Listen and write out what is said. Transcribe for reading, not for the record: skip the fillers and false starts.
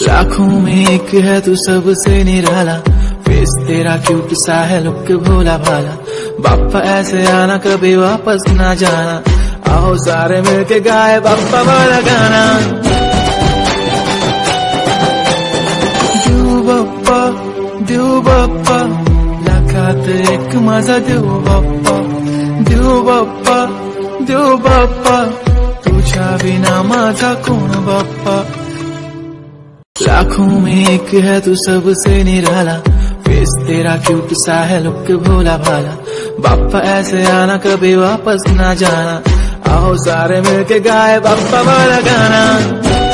लाखों में एक है तू सबसे निराला, फेस तेरा क्यूट सा है, लुक भोला भाला। बाप्पा ऐसे आना कभी वापस ना जाना, आओ सारे मिलके गाए बाप्पा वाला गाना। देव बाप्पा लाखात एक माझा देव बाप्पा, देव बाप्पा देव बाप्पा, तुझ्या विना माझा कोण बाप्पा। लाखों में एक है तू सबसे निराला, फेस तेरा क्यूट सा है, लुक भोला भाला। बाप्पा ऐसे आना कभी वापस ना जाना, आओ सारे मिलके गाए बाप्पा वाला गाना।